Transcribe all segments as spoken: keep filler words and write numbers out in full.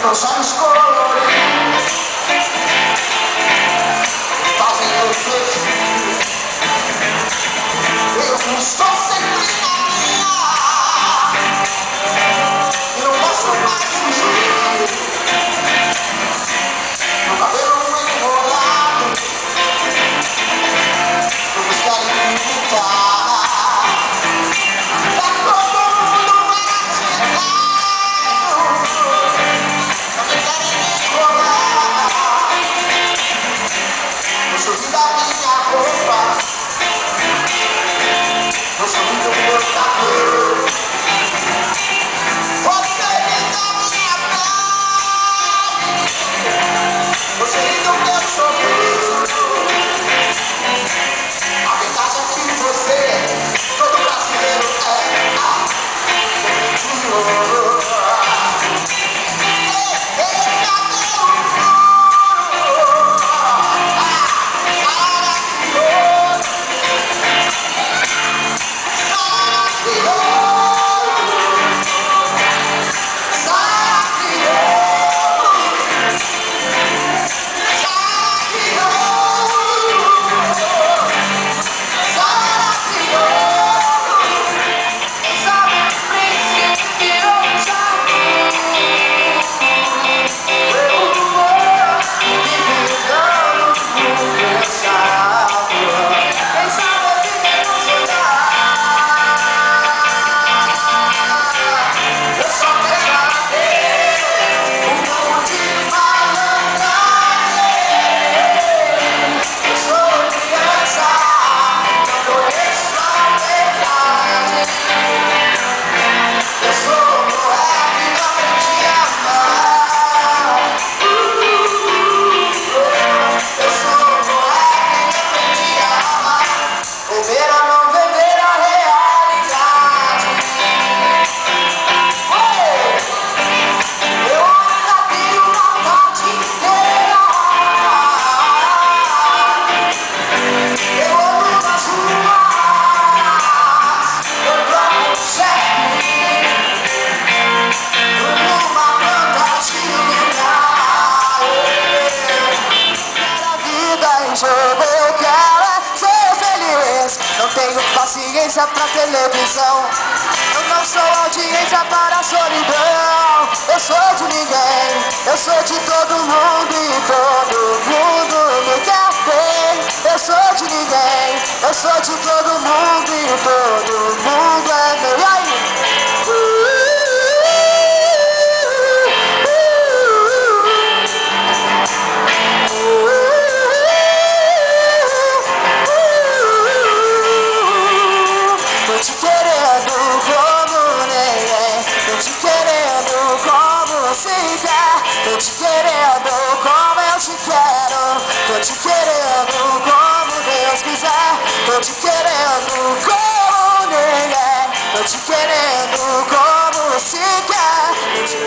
Meus olhos coloridos fazem eu feliz. Eu não estou sempre na minha e não posso mais fugir. Meu cabelo enrolado, vou buscar e imitar. Tá todo mundo agitado, não me querem me enrolar. No sorriso da minha roupa, no sorriso do meu cabelo, você linda minha pele, você lindo meu sorriso. A verdade é que você, todo brasileiro é arrependido. Ei, ei, cabelo puro, maravilhoso, eu quero ser feliz. Não tenho paciência pra televisão, eu não sou audiência para a solidão. Eu sou de ninguém, eu sou de todo mundo e todo mundo me quer bem. Eu sou de ninguém, eu sou de todo mundo e todo mundo é meu. E aí? Tô te querendo como ninguém, tô te querendo como você quer, tô te querendo como eu te quero, tô te querendo como Deus quiser, tô te querendo como ninguém, tô te querendo como você quer, tô te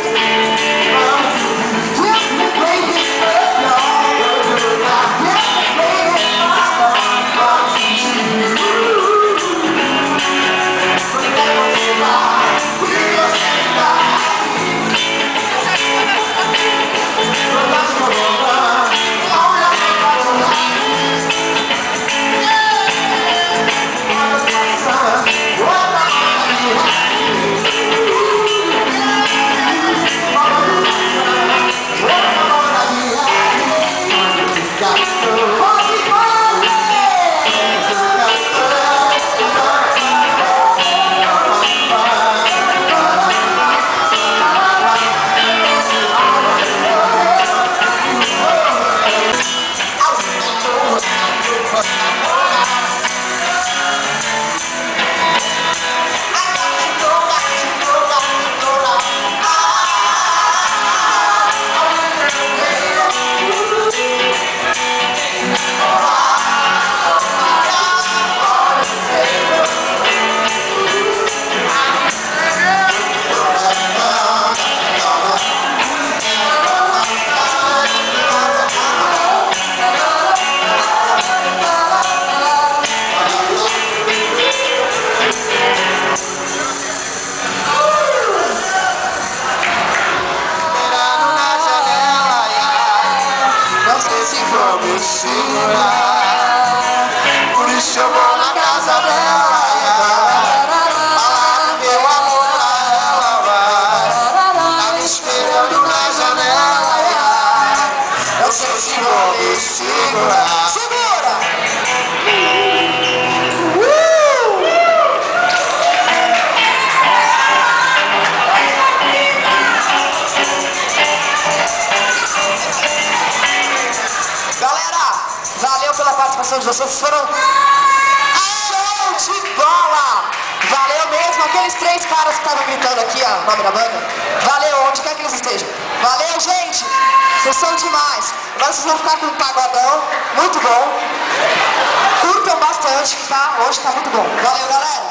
de vocês foram show de bola! Valeu mesmo, aqueles três caras que estavam gritando aqui, ó, o nome da banda. Valeu, onde quer que eles estejam. Valeu, gente! Vocês são demais. Agora vocês vão ficar com um pagodão muito bom. Curtam bastante, tá? Hoje tá muito bom. Valeu, galera!